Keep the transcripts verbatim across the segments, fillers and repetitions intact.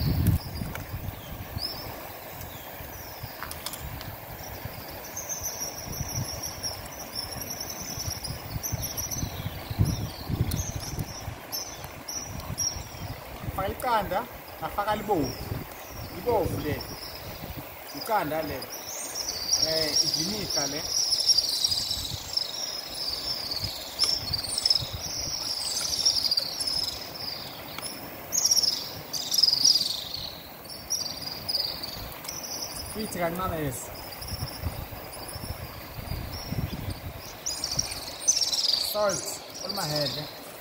Faka iqanda, ngafaka libovu. Libovu le. Iqanda le. Eh, ivinika le. Fithi kancane lesi. Salt on my head.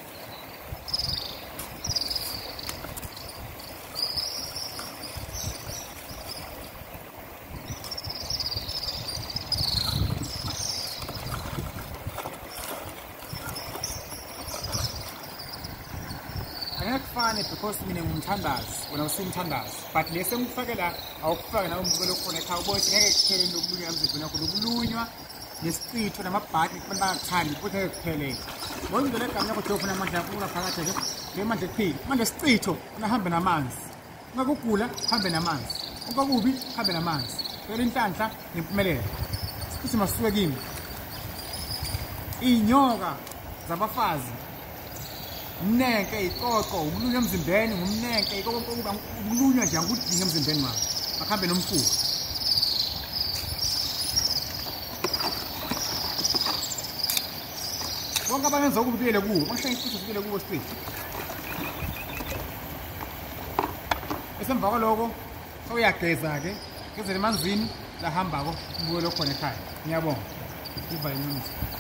Angekufane because mina ngumthandazi wena usumthandazi but lese ngikufakela awukufaka nawe umzukulu khona ekhaya ubothi ngeke kuphele lokulunywa emzimbeni wakho lokulunywa nesicitho namabhaki kubantu bangakuthandi futhi ngeke kuphelele ngoba indlela egama yakho nje ufuna amandla yakho phakathi nje le manje kuphila manje isicitho unahambe namanzi ungakugula hambe namanzi ungakubi hambe namanzi phela inhlanhla nempumelelo sithi masuke kimi inyoka zabafazi umnenke iqoqo ukulunywa emzimbeni ngumnenke ikonke ukulunywa nje angudinga emzimbeni wakho akhambe nomfuko bonke abangenza ukubuyele kuwo bashaya isicitho sibuyele kuwo isicitho esemva kwaloko sawuyageza-ke gezele emanzini lahambako ubuyele khona ekhaya ngiyabonga ivale inyumisa